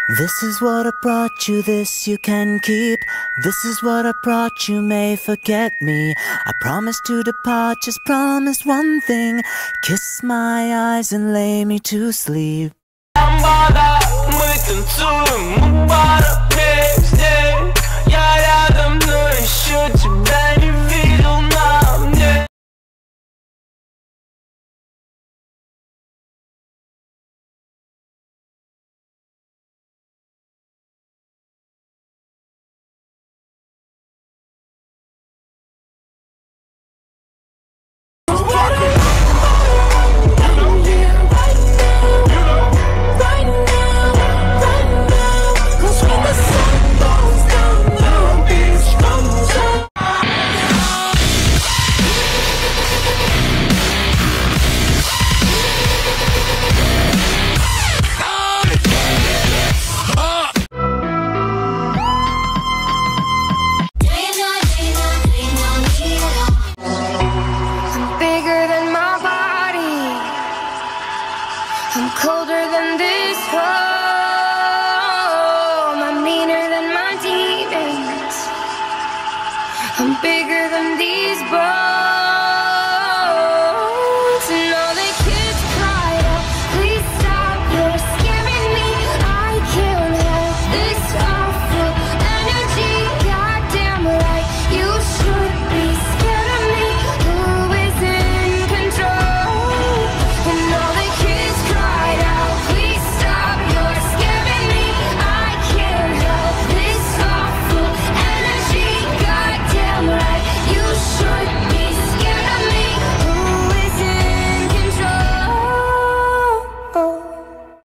This is what I brought you, this you can keep. This is what I brought you, may forget me. I promise to depart, just promise one thing. Kiss my eyes and lay me to sleep. Ламбада, мы танцуем, мы пара.